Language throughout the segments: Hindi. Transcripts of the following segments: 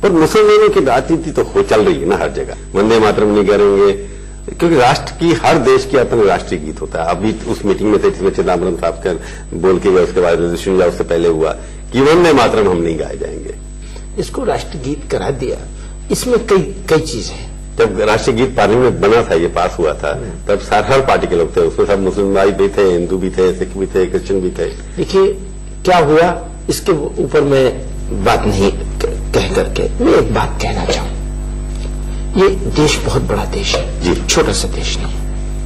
और मुसलमानों की राजनीति तो हो चल रही है ना हर जगह। वंदे मातरम नहीं करेंगे, क्योंकि राष्ट्र की, हर देश की अपना राष्ट्रीय गीत होता है। अभी उस मीटिंग में थे जिसमें चिदम्बरम साहब का बोल के गए, उसके बाद रेजोल्यूशन या उससे पहले हुआ कि वंदे मातरम हम नहीं गाए जाएंगे। इसको राष्ट्रीय गीत करा दिया। इसमें कई चीजें हैं। जब राष्ट्रीय गीत पार्लियामेंट में बना था, ये पास हुआ था, तब हर पार्टी के लोग थे उसमें, सब मुस्लिम भाई भी थे, हिंदू भी थे, सिख भी थे, क्रिश्चियन भी थे। देखिए क्या हुआ, इसके ऊपर मैं बात नहीं कह करके मैं एक बात कहना चाहूं। ये देश बहुत बड़ा देश है जी, छोटा सा देश नहीं।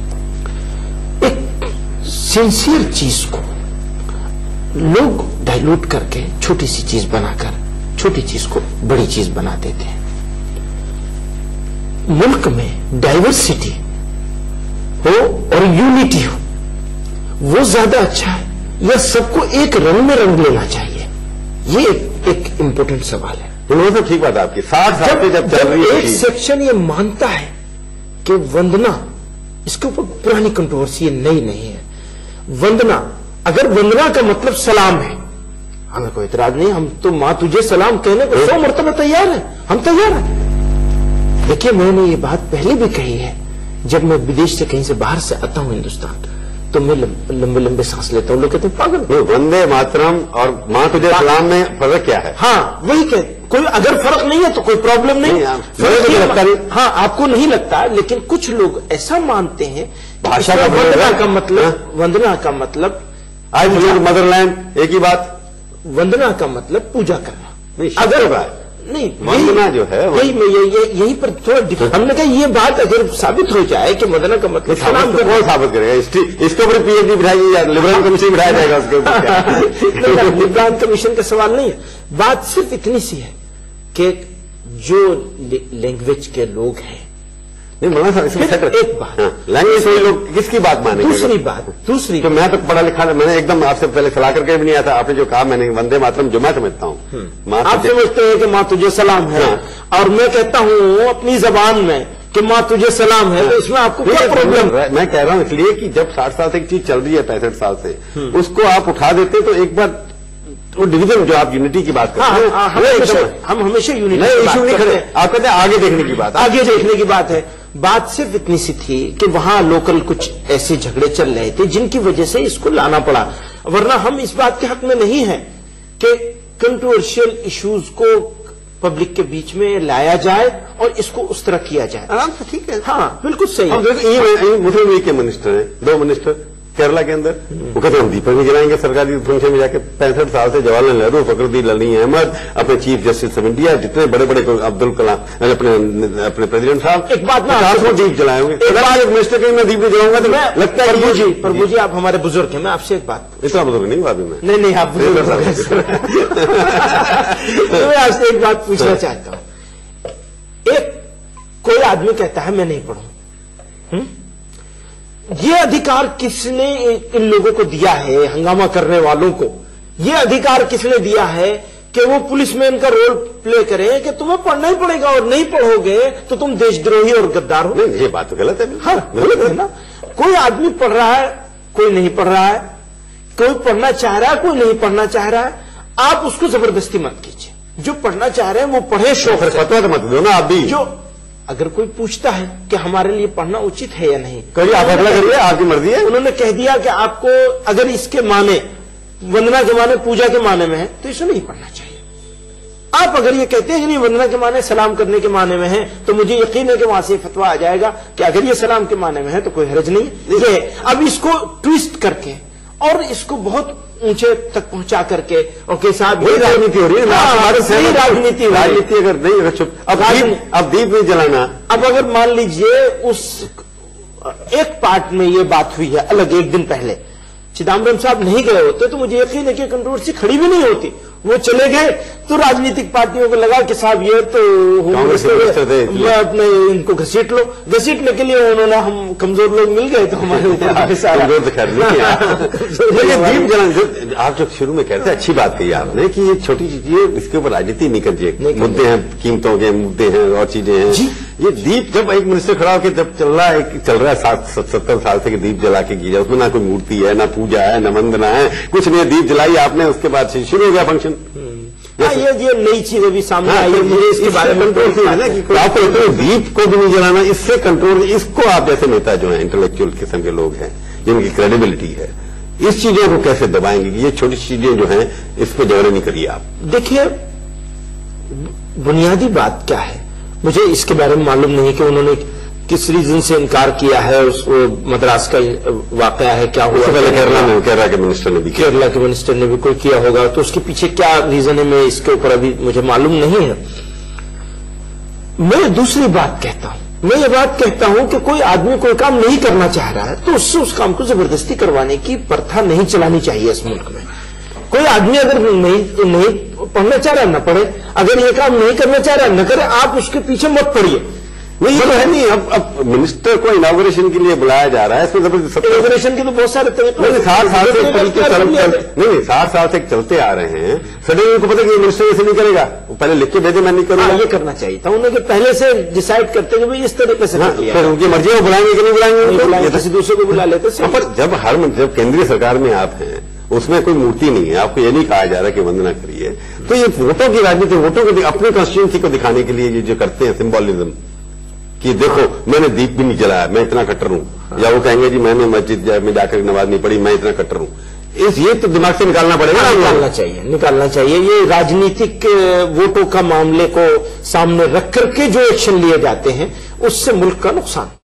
एक सिंसियर चीज को लोग डाइल्यूट करके छोटी सी चीज बनाकर छोटी चीज को बड़ी चीज बना देते हैं। मुल्क में डाइवर्सिटी हो और यूनिटी हो, वो ज्यादा अच्छा है या सबको एक रंग में रंग लेना चाहिए? ये एक इंपॉर्टेंट सवाल है। तो ठीक बात आपकी। 60 साल पे जब चल रही है, एक सेक्शन ये मानता है कि वंदना, इसके ऊपर पुरानी कंट्रोवर्सी नई नहीं है। वंदना, अगर वंदना का मतलब सलाम है, हमें कोई इतराज नहीं, हम तो मां तुझे सलाम कहने को 100 मरतबा तैयार है, हम तैयार हैं। देखिए मैंने ये बात पहले भी कही है, जब मैं विदेश से कहीं से बाहर से आता हूं हिंदुस्तान, तो मैं लंबे लंबे सांस लेता हूं। लोग कहते हैं पागल। वंदे मातरम और मां तुझे सलाम में फर्क क्या है? हाँ वही कह, कोई अगर फर्क नहीं है तो कोई प्रॉब्लम नहीं, लगता नहीं। हाँ आपको नहीं लगता, लेकिन कुछ लोग ऐसा मानते हैं भाषा का वंदना का मतलब, वंदना का मतलब आई मदरलैंड, एक ही बात। वंदना का मतलब पूजा करना। अगर नहीं, वंदना जो है यही पर थोड़ा हमने कहा ये बात अगर साबित हो जाए कि वंदना का मतलब सलाम, तो कौन साबित करेगा? इसके ऊपर पीएचडी बिठाई या लिबरल कमीशन बिठाया जाएगा उसके ऊपर? लिबरल कमीशन का सवाल नहीं है। बात सिर्फ इतनी सी है कि जो लैंग्वेज के लोग हैं, नहीं मौलाना साहब इसमें एक बात, लैंग्वेज से लोग किसकी बात मानेंगे? दूसरी तो मैं तो पढ़ा लिखा, मैंने एकदम आपसे पहले सलाह करके भी नहीं आया था। आपने जो कहा, मैंने वंदे मातरम जो मैं समझता हूँ, आप समझते हैं कि माँ तुझे सलाम है, और मैं कहता हूँ अपनी जबान में कि माँ तुझे सलाम है, तो इसमें आपको क्या प्रॉब्लम? मैं कह रहा हूँ इसलिए कि जब 60 साल से एक चीज चल रही है, 65 साल से, उसको आप उठा देते तो एक बार वो डिवीजन जो आप यूनिटी की बात करते हैं, हम हमेशा यूनिटी इशू नहीं खड़े, आप कहते हैं आगे देखने की बात, आगे देखने की बात है। बात सिर्फ इतनी सी थी कि वहां लोकल कुछ ऐसे झगड़े चल रहे थे जिनकी वजह से इसको लाना पड़ा, वरना हम इस बात के हक में नहीं है कि कंट्रोवर्शियल इश्यूज को पब्लिक के बीच में लाया जाए और इसको उस तरह किया जाए। आराम से ठीक है, हाँ बिल्कुल सही है। मुस्लिम लीग के मिनिस्टर हैं, 2 मिनिस्टर केरला के अंदर, वो कहते हैं हम दीपक नहीं जलाएंगे सरकारी फंक्शन में जाके। 65 साल से जवाहरलाल नेहरू, फखरुद्दीन अली अहमद, अपने चीफ जस्टिस ऑफ इंडिया, जितने बड़े बड़े अब्दुल कलाम, अपने प्रेसिडेंट साहब, एक बात में 400 दीप जलाए होंगे। एक मिनिस्टर के मैं दीप नहीं जलाऊंगा तो लगता है प्रभु जी आप हमारे बुजुर्ग हैं, मैं आपसे एक बात, इतना बुजुर्ग नहीं हुआ अभी मैं। नहीं आप बुजुर्ग मैं आपसे एक बात पूछना चाहता हूं। एक कोई आदमी कहता है मैं नहीं पढ़ूं, ये अधिकार किसने इन लोगों को दिया है, हंगामा करने वालों को? ये अधिकार किसने दिया है कि वो पुलिसमैन का रोल प्ले करें कि तुम्हें पढ़ना ही पड़ेगा और नहीं पढ़ोगे तो तुम देशद्रोही और गद्दार हो? नहीं, ये बात तो गलत है। हाँ गलत है ना। कोई आदमी पढ़ रहा है, कोई नहीं पढ़ रहा है, कोई पढ़ना चाह रहा है, कोई नहीं पढ़ना चाह रहा है, आप उसको जबरदस्ती मत कीजिए। जो पढ़ना चाह रहे हैं वो पढ़े, शौक से। फतवा तो मत दो ना आप भी। जो अगर कोई पूछता है कि हमारे लिए पढ़ना उचित है या नहीं, करिए, आप फैसला करिए, आपकी मर्जी है। उन्होंने कह दिया कि आपको अगर इसके माने, वंदना के माने पूजा के माने में है तो इसे नहीं पढ़ना चाहिए। आप अगर ये कहते हैं नहीं वंदना के माने सलाम करने के माने में है, तो मुझे यकीन है कि वहां से फतवा आ जाएगा कि अगर ये सलाम के माने में है तो कोई हर्ज नहीं है। ये अब इसको ट्विस्ट करके और इसको बहुत ऊंचे तक पहुंचा करके, ओके साहब वही राजनीति हो रही है। सही राजनीति अगर नहीं, अगर चुप अब दीप नहीं जलाना। अब अगर मान लीजिए उस एक पार्ट में ये बात हुई है अलग, एक दिन पहले चिदम्बरम साहब नहीं गए होते तो मुझे यकीन है कि कंट्रोवर्सी खड़ी भी नहीं होती। वो चले गए तो राजनीतिक पार्टियों को लगा कि साहब ये तो मैं अपने इनको घसीट लो, घसीटने के लिए उन्होंने, हम कमजोर लोग मिल गए तो हमारे ऊपर दीप जलाना। आप जो शुरू में कहते हैं, अच्छी बात कही आपने कि ये छोटी चीजें, इसके ऊपर राजनीति नहीं करनी, मुद्दे हैं, कीमतों के मुद्दे हैं और चीजें हैं। ये दीप जब एक मिनिस्टर खड़ा होकर जब चल रहा है 70 साल से दीप जला के किया, उसमें ना कोई मूर्ति है, ना पूजा है, ना वंदना है, कुछ नहीं, दीप जलाई आपने, उसके बाद शुरू हो गया फंक्शन। ये नई चीज अभी सामने आई है, मुझे इसके बारे में कंट्रोल है ना कि आपको दीप को भी नहीं जलाना, इससे कंट्रोल, इसको आप जैसे नेता जो है इंटेलेक्चुअल किस्म के लोग हैं जिनकी क्रेडिबिलिटी है, इस चीजों को कैसे दबाएंगे? ये छोटी चीजें जो हैं इस पर झगड़े नहीं करिए आप। देखिए बुनियादी बात क्या है, मुझे इसके बारे में मालूम नहीं कि उन्होंने किस रीजन से इनकार किया है। उस मद्रास का वाकया है, क्या हुआ? पहले केरला के मिनिस्टर ने भी कोई किया होगा, तो उसके पीछे क्या रीजन है, मैं इसके ऊपर अभी मुझे मालूम नहीं है। मैं दूसरी बात कहता हूं, मैं ये बात कहता हूं कि कोई आदमी कोई काम नहीं करना चाह रहा है तो उससे उस काम को जबरदस्ती करवाने की प्रथा नहीं चलानी चाहिए इस मुल्क में। कोई आदमी अगर नहीं पढ़ना चाह रहा है न पढ़े, अगर ये काम नहीं करना चाह रहा है न करे, आप उसके पीछे मत पड़िए। नहीं ये तो है नहीं, अब मिनिस्टर को इनॉग्रेशन के लिए बुलाया जा रहा है, इसमें जबरदस्ती इनॉग्रेशन के तो बहुत सारे तरीके नहीं 60 साल से चलते आ रहे हैं। सडनली उनको पता कि मिनिस्टर ऐसे नहीं करेगा, वो पहले लिख के भेजे मैं नहीं करूंगा। ये करना चाहिए था उन्हें कि पहले से डिसाइड करते हुए इस तरीके से फिर उनकी मर्जी है, वो बुलाएंगे कि नहीं बुलाएंगे, किसी दूसरे को बुला लेते। पर जब केंद्रीय सरकार में आप हैं, उसमें कोई मूर्ति नहीं है, आपको ये नहीं कहा जा रहा कि वंदना करिए। तो ये वोटों की राजनीति, वोटों को अपनी कॉन्स्टिट्यूंसी को दिखाने के लिए ये जो करते हैं सिंबॉलिज्म कि देखो मैंने दीप भी नहीं जलाया, मैं इतना कट्टर हूं, या वो कहेंगे जी मैंने मस्जिद में जाकर नमाज नहीं पढ़ी, मैं इतना कट्टर हूं। ये तो दिमाग से निकालना पड़ेगा ना, निकालना चाहिए। ये राजनीतिक वोटों का मामले को सामने रख करके जो एक्शन लिए जाते हैं उससे मुल्क का नुकसान